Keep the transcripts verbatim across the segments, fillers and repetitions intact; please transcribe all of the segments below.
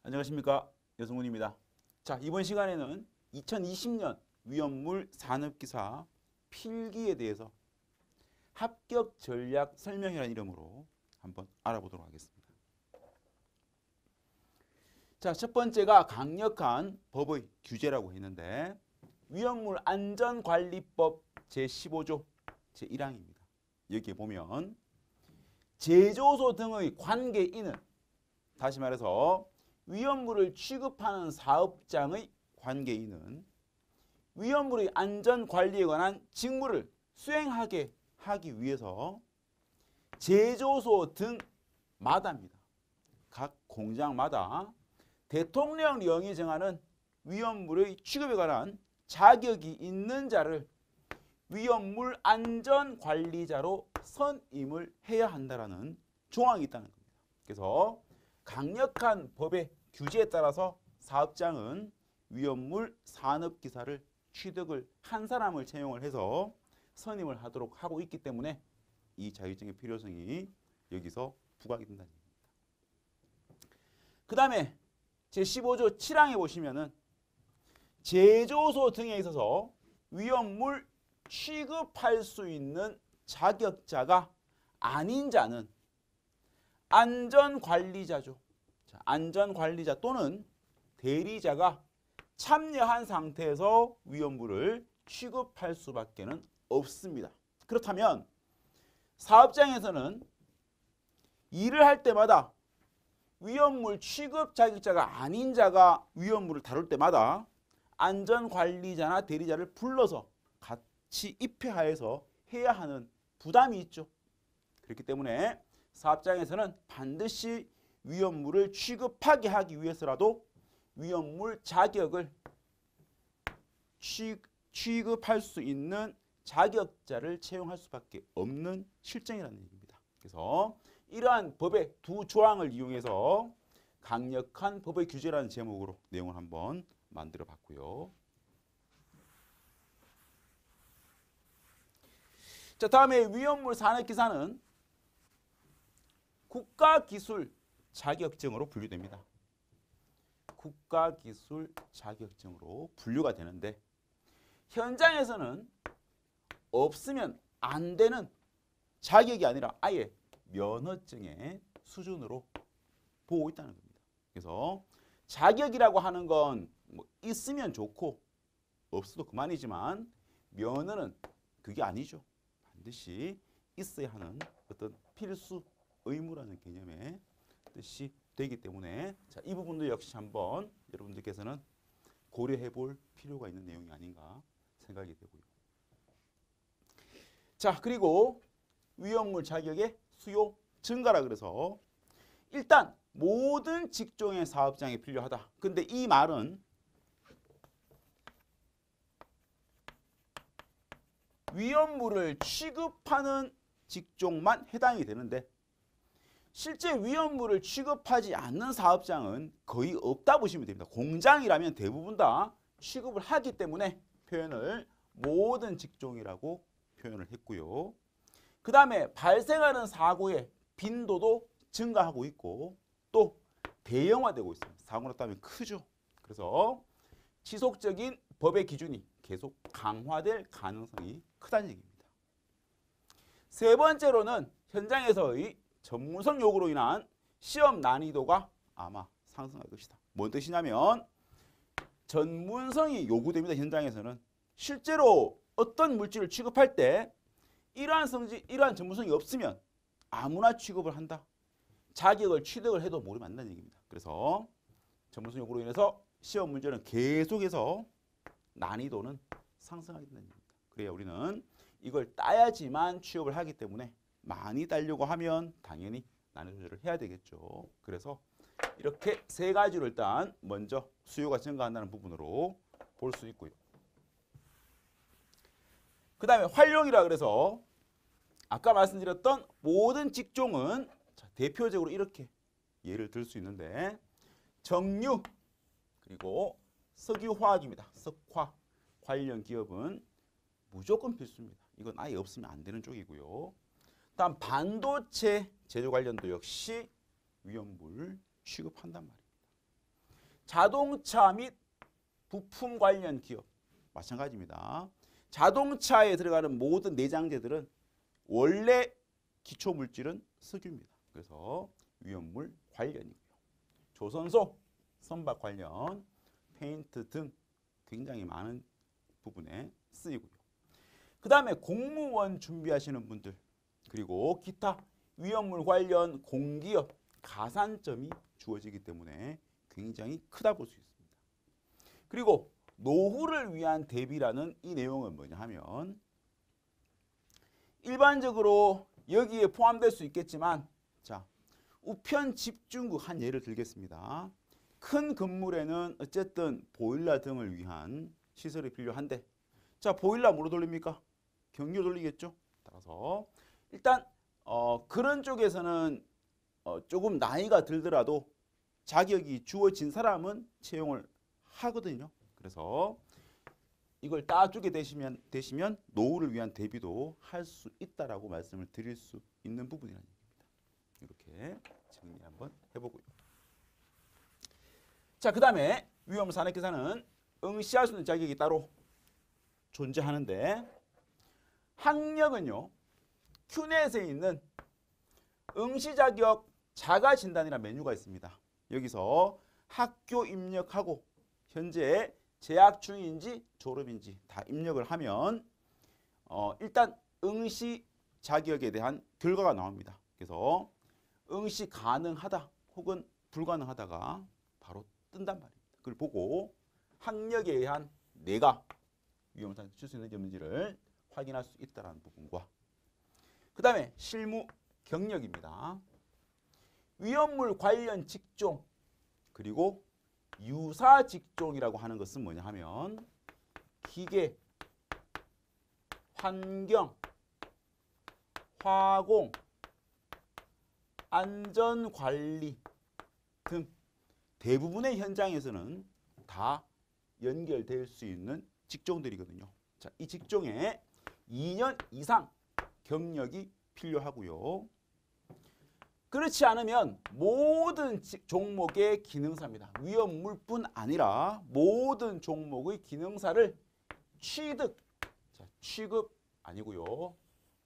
안녕하십니까, 여승훈입니다. 자, 이번 시간에는 이천이십 년 위험물 산업기사 필기에 대해서 합격 전략 설명이라는 이름으로 한번 알아보도록 하겠습니다. 자, 첫 번째가 강력한 법의 규제라고 했는데 위험물 안전관리법 제십오 조 제일 항입니다. 여기에 보면 제조소 등의 관계인은, 다시 말해서 위험물을 취급하는 사업장의 관계인은 위험물의 안전관리에 관한 직무를 수행하게 하기 위해서 제조소 등마다입니다. 각 공장마다 대통령령이 정하는 위험물의 취급에 관한 자격이 있는 자를 위험물 안전관리자로 선임을 해야 한다는 조항이 있다는 겁니다. 그래서 강력한 법의 규제에 따라서 사업장은 위험물 산업기사를 취득을 한 사람을 채용을 해서 선임을 하도록 하고 있기 때문에 이 자격증의 필요성이 여기서 부각이 된다는 얘기입니다. 그 다음에 제십오 조 칠 항에 보시면은 제조소 등에 있어서 위험물 취급할 수 있는 자격자가 아닌 자는 안전관리자죠. 자, 안전관리자 또는 대리자가 참여한 상태에서 위험물을 취급할 수밖에는 없습니다. 그렇다면 사업장에서는 일을 할 때마다 위험물 취급 자격자가 아닌 자가 위험물을 다룰 때마다 안전관리자나 대리자를 불러서 같이 입회하여서 해야 하는 부담이 있죠. 그렇기 때문에 사업장에서는 반드시 위험물을 취급하게 하기 위해서라도 위험물 자격을 취급할 수 있는 자격자를 채용할 수밖에 없는 실정이라는 얘기입니다. 그래서 이러한 법의 두 조항을 이용해서 강력한 법의 규제라는 제목으로 내용을 한번 만들어 봤고요. 자, 다음에 위험물 산업기사는 국가기술 자격증으로 분류됩니다. 국가기술 자격증으로 분류가 되는데 현장에서는 없으면 안 되는 자격이 아니라 아예 면허증의 수준으로 보고 있다는 겁니다. 그래서 자격이라고 하는 건 뭐 있으면 좋고 없어도 그만이지만 면허는 그게 아니죠. 반드시 있어야 하는 어떤 필수 의무라는 개념의 뜻이 되기 때문에 자, 이 부분도 역시 한번 여러분들께서는 고려해 볼 필요가 있는 내용이 아닌가 생각이 되고요. 자, 그리고 위험물 자격의 수요 증가라 그래서 일단 모든 직종의 사업장이 필요하다. 근데 이 말은 위험물을 취급하는 직종만 해당이 되는데 실제 위험물을 취급하지 않는 사업장은 거의 없다 보시면 됩니다. 공장이라면 대부분 다 취급을 하기 때문에 표현을 모든 직종이라고 표현을 했고요. 그 다음에 발생하는 사고의 빈도도 증가하고 있고 또 대형화되고 있습니다. 사고 났다면 크죠. 그래서 지속적인 법의 기준이 계속 강화될 가능성이 크다는 얘기입니다. 세 번째로는 현장에서의 전문성 요구로 인한 시험 난이도가 아마 상승할 것이다. 뭔 뜻이냐면 전문성이 요구됩니다. 현장에서는 실제로 어떤 물질을 취급할 때 이러한 성질, 이러한 전문성이 없으면 아무나 취급을 한다. 자격을 취득을 해도 모르면 안 된다는 얘기입니다. 그래서 전문성 요구로 인해서 시험 문제는 계속해서 난이도는 상승하게 된다는 얘기입니다. 그래야 우리는 이걸 따야지만 취업을 하기 때문에 많이 따려고 하면 당연히 난이도 조절을 해야 되겠죠. 그래서 이렇게 세 가지로 일단 먼저 수요가 증가한다는 부분으로 볼 수 있고요. 그 다음에 활용이라 그래서 아까 말씀드렸던 모든 직종은 자, 대표적으로 이렇게 예를 들 수 있는데 정유 그리고 석유화학입니다. 석화 관련 기업은 무조건 필수입니다. 이건 아예 없으면 안 되는 쪽이고요. 다음 반도체 제조 관련도 역시 위험물 취급한단 말입니다. 자동차 및 부품 관련 기업 마찬가지입니다. 자동차에 들어가는 모든 내장재들은 원래 기초 물질은 석유입니다. 그래서 위험물 관련이고요. 조선소, 선박 관련, 페인트 등 굉장히 많은 부분에 쓰이고요. 그 다음에 공무원 준비하시는 분들 그리고 기타 위험물 관련 공기업 가산점이 주어지기 때문에 굉장히 크다 볼 수 있습니다. 그리고 노후를 위한 대비라는 이 내용은 뭐냐 하면 일반적으로 여기에 포함될 수 있겠지만 자 우편 집중국 한 예를 들겠습니다. 큰 건물에는 어쨌든 보일러 등을 위한 시설이 필요한데 자 보일러 뭐로 돌립니까? 경유로 돌리겠죠. 따라서 일단 어, 그런 쪽에서는 어, 조금 나이가 들더라도 자격이 주어진 사람은 채용을 하거든요. 그래서 이걸 따주게 되시면, 되시면 노후를 위한 대비도 할 수 있다라고 말씀을 드릴 수 있는 부분이라는 얘기입니다. 이렇게 정리 한번 해보고요. 자, 그 다음에 위험산업계사는 응시할 수 있는 자격이 따로 존재하는데 학력은요. 큐넷에 있는 응시자격 자가진단이라는 메뉴가 있습니다. 여기서 학교 입력하고 현재 재학 중인지 졸업인지 다 입력을 하면 어 일단 응시 자격에 대한 결과가 나옵니다. 그래서 응시 가능하다 혹은 불가능하다가 바로 뜬단 말입니다. 그걸 보고 학력에 의한 내가 위험을 줄 수 있는지 없는지를 확인할 수 있다는 부분과 그 다음에 실무 경력입니다. 위험물 관련 직종 그리고 유사 직종이라고 하는 것은 뭐냐 하면 기계, 환경, 화공, 안전관리 등 대부분의 현장에서는 다 연결될 수 있는 직종들이거든요. 자, 이 직종에 이 년 이상 경력이 필요하고요. 그렇지 않으면 모든 종목의 기능사입니다. 위험물뿐 아니라 모든 종목의 기능사를 취득, 자, 취급 아니고요.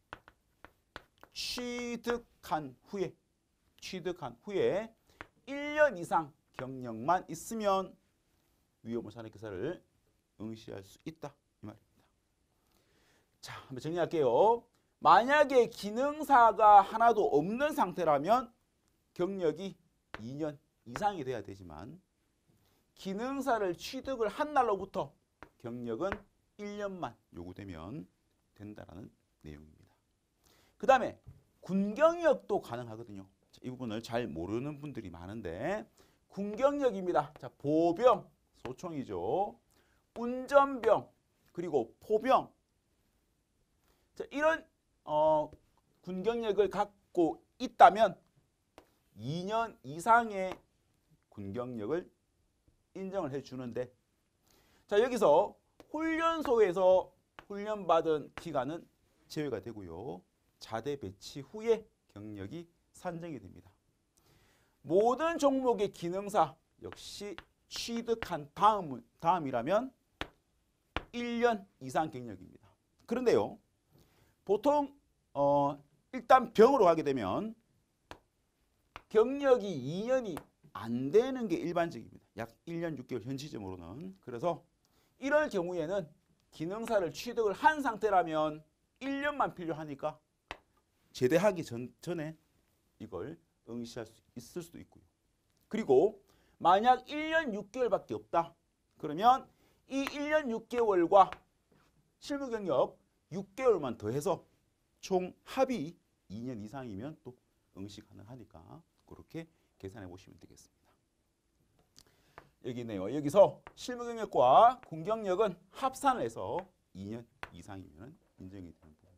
취득한 후에, 취득한 후에 일 년 이상 경력만 있으면 위험물 산업교사를 응시할 수 있다. 이 말입니다. 자, 한번 정리할게요. 만약에 기능사가 하나도 없는 상태라면 경력이 이 년 이상이 돼야 되지만 기능사를 취득을 한 날로부터 경력은 일 년만 요구되면 된다는 내용입니다. 그 다음에 군경력도 가능하거든요. 자, 이 부분을 잘 모르는 분들이 많은데 군경력입니다. 자, 보병, 소총이죠. 운전병, 그리고 포병. 자, 이런 어, 군경력을 갖고 있다면 이 년 이상의 군경력을 인정을 해주는데 자 여기서 훈련소에서 훈련받은 기간은 제외가 되고요. 자대 배치 후에 경력이 산정이 됩니다. 모든 종목의 기능사 역시 취득한 다음, 다음이라면 일 년 이상 경력입니다. 그런데요. 보통 어, 일단 병으로 가게 되면 경력이 이 년이 안 되는 게 일반적입니다. 약 일 년 육 개월 현 시점으로는. 그래서 이럴 경우에는 기능사를 취득을 한 상태라면 일 년만 필요하니까 제대하기 전, 전에 이걸 응시할 수 있을 수도 있고요. 그리고 만약 일 년 육 개월밖에 없다. 그러면 이 일 년 육 개월과 실무 경력 육 개월만 더해서 총 합이 이 년 이상이면 또 응시 가능하니까 그렇게 계산해 보시면 되겠습니다. 여기 있네요. 여기서 실무 경력과 군 경력은 합산을 해서 이 년 이상이면 인정이 되는 부분.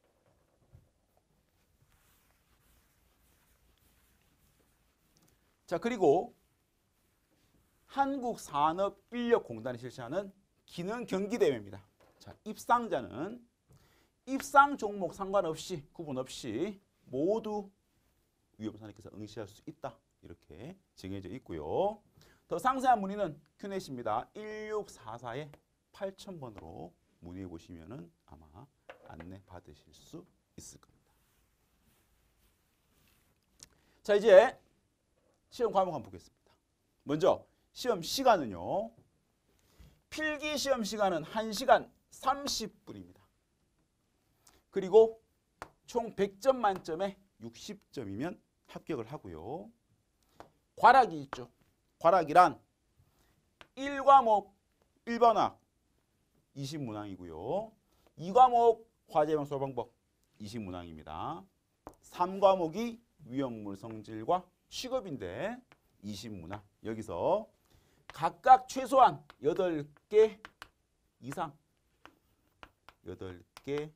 자, 그리고 한국산업인력공단이 실시하는 기능경기대회입니다. 자, 입상자는 입상 종목 상관없이 구분 없이 모두 위험산업께서 응시할 수 있다. 이렇게 정해져 있고요. 더 상세한 문의는 큐넷입니다. 일육사사에 팔천 번으로 문의해 보시면은 아마 안내 받으실 수 있을 겁니다. 자, 이제 시험 과목 한번 보겠습니다. 먼저 시험 시간은요. 필기 시험 시간은 한 시간 삼십 분입니다. 그리고 총 백 점 만점에 육십 점이면 합격을 하고요. 과락이 있죠. 과락이란 일 과목 일 번학 이십 문항이고요. 이 과목 화제형 소방법 이십 문항입니다. 삼 과목이 위험물 성질과 취급인데 이십 문항. 여기서 각각 최소한 여덟 개 이상 여덟 개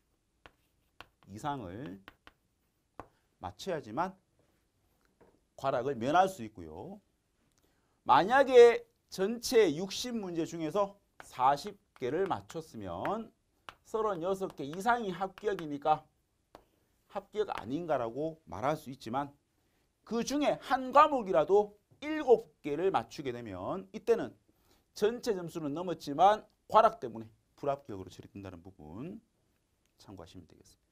이상을 맞춰야지만 과락을 면할 수 있고요. 만약에 전체 육십 문제 중에서 사십 개를 맞췄으면 서른여섯 개 이상이 합격이니까 합격 아닌가라고 말할 수 있지만 그 중에 한 과목이라도 일곱 개를 맞추게 되면 이때는 전체 점수는 넘었지만 과락 때문에 불합격으로 처리된다는 부분 참고하시면 되겠습니다.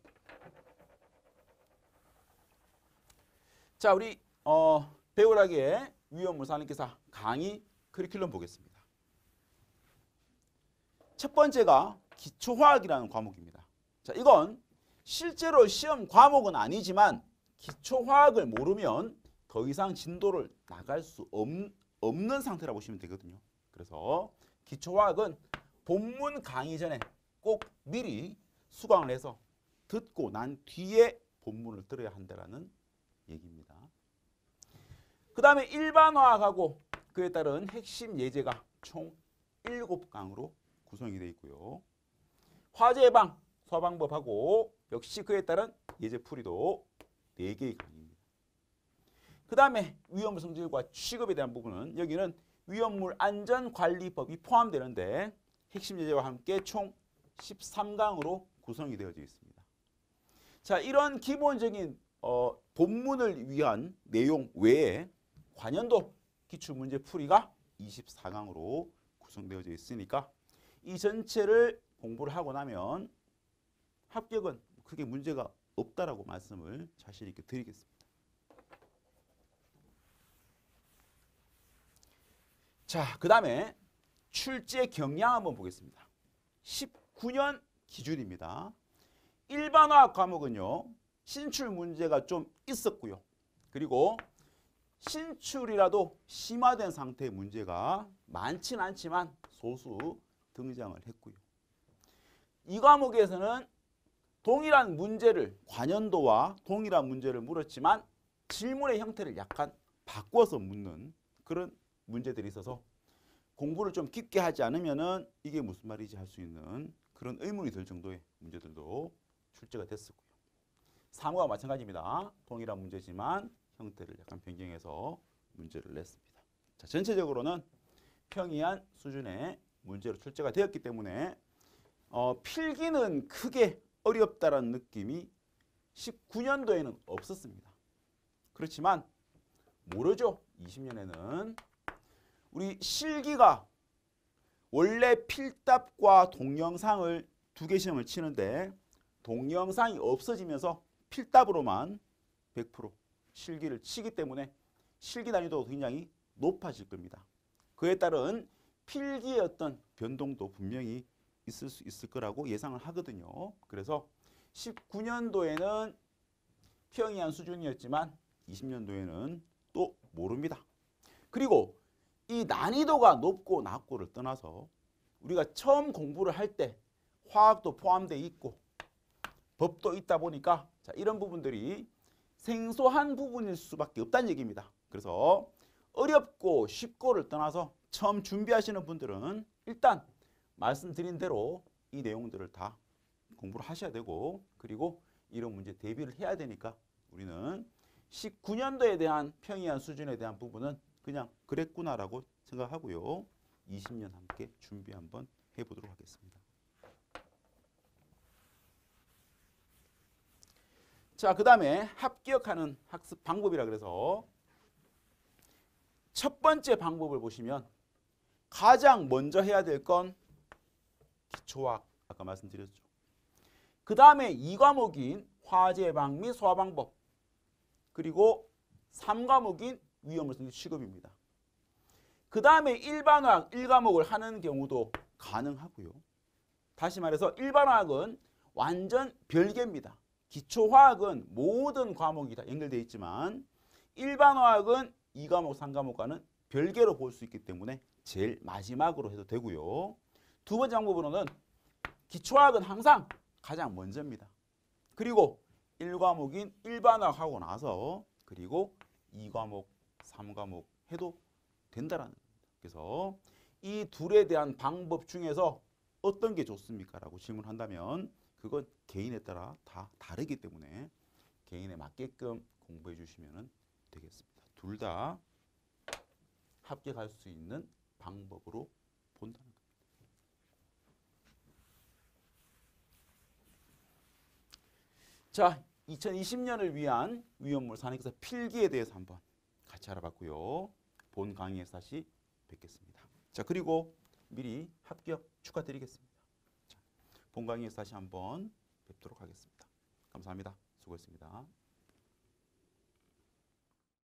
자, 우리 어, 배우라기의 위험물 산업기사 강의 커리큘럼 보겠습니다. 첫 번째가 기초화학이라는 과목입니다. 자, 이건 실제로 시험 과목은 아니지만 기초화학을 모르면 더 이상 진도를 나갈 수 없, 없는 상태라고 보시면 되거든요. 그래서 기초화학은 본문 강의 전에 꼭 미리 수강을 해서 듣고 난 뒤에 본문을 들어야 한다는 얘기입니다. 그 다음에 일반화학하고 그에 따른 핵심 예제가 총 일곱 강으로 구성이 되어 있고요. 화재 예방, 소방법하고 역시 그에 따른 예제풀이도 네 개의 강의입니다. 그 다음에 위험물 성질과 취급에 대한 부분은 여기는 위험물 안전관리법이 포함되는데 핵심 예제와 함께 총 십삼 강으로 구성이 되어져 있습니다. 자, 이런 기본적인 어, 본문을 위한 내용 외에 관연도 기출문제 풀이가 이십사 강으로 구성되어져 있으니까 이 전체를 공부를 하고 나면 합격은 크게 문제가 없다라고 말씀을 자신 있게 드리겠습니다. 자, 그 다음에 출제 경향 한번 보겠습니다. 십구 년 기준입니다. 일반화학 과목은요. 신출 문제가 좀 있었고요. 그리고 신출이라도 심화된 상태의 문제가 많지는 않지만 소수 등장을 했고요. 이 과목에서는 동일한 문제를 관연도와 동일한 문제를 물었지만 질문의 형태를 약간 바꿔서 묻는 그런 문제들이 있어서 공부를 좀 깊게 하지 않으면은 이게 무슨 말이지 할 수 있는 그런 의문이 들 정도의 문제들도 출제가 됐었고요. 사무와 마찬가지입니다. 동일한 문제지만 형태를 약간 변경해서 문제를 냈습니다. 자, 전체적으로는 평이한 수준의 문제로 출제가 되었기 때문에 어, 필기는 크게 어렵다라는 느낌이 십구 년도에는 없었습니다. 그렇지만 모르죠. 이십 년에는 우리 실기가 원래 필답과 동영상을 두 개 시험을 치는데 동영상이 없어지면서 필답으로만 백 퍼센트 실기를 치기 때문에 실기 난이도가 굉장히 높아질 겁니다. 그에 따른 필기의 어떤 변동도 분명히 있을 수 있을 거라고 예상을 하거든요. 그래서 십구 년도에는 평이한 수준이었지만 이십 년도에는 또 모릅니다. 그리고 이 난이도가 높고 낮고를 떠나서 우리가 처음 공부를 할 때 화학도 포함되어 있고 법도 있다 보니까 자, 이런 부분들이 생소한 부분일 수밖에 없다는 얘기입니다. 그래서 어렵고 쉽고를 떠나서 처음 준비하시는 분들은 일단 말씀드린 대로 이 내용들을 다 공부를 하셔야 되고 그리고 이런 문제 대비를 해야 되니까 우리는 십구 년도에 대한 평이한 수준에 대한 부분은 그냥 그랬구나라고 생각하고요. 이십 년 함께 준비 한번 해보도록 하겠습니다. 자, 그 다음에 합격하는 학습 방법이라 그래서 첫 번째 방법을 보시면 가장 먼저 해야 될 건 기초화학, 아까 말씀드렸죠. 그 다음에 이 과목인 화재방 및 소화방법, 그리고 삼 과목인 위험물질 취급입니다. 그 다음에 일반화학 일 과목을 하는 경우도 가능하고요. 다시 말해서 일반화학은 완전 별개입니다. 기초화학은 모든 과목이 다 연결되어 있지만 일반화학은 이 과목, 삼 과목과는 별개로 볼 수 있기 때문에 제일 마지막으로 해도 되고요. 두 번째 방법으로는 기초화학은 항상 가장 먼저입니다. 그리고 일 과목인 일반화학 하고 나서 그리고 이 과목, 삼 과목 해도 된다라는 겁니다. 그래서 이 둘에 대한 방법 중에서 어떤 게 좋습니까? 라고 질문한다면 그건 개인에 따라 다 다르기 때문에 개인에 맞게끔 공부해 주시면 되겠습니다. 둘 다 합격할 수 있는 방법으로 본다는 겁니다. 자, 이천이십 년을 위한 위험물 산업에서 필기에 대해서 한번 같이 알아봤고요. 본 강의에서 다시 뵙겠습니다. 자, 그리고 미리 합격 축하드리겠습니다. 자, 본 강의에서 다시 한번 뵙도록 하겠습니다. 감사합니다. 수고했습니다.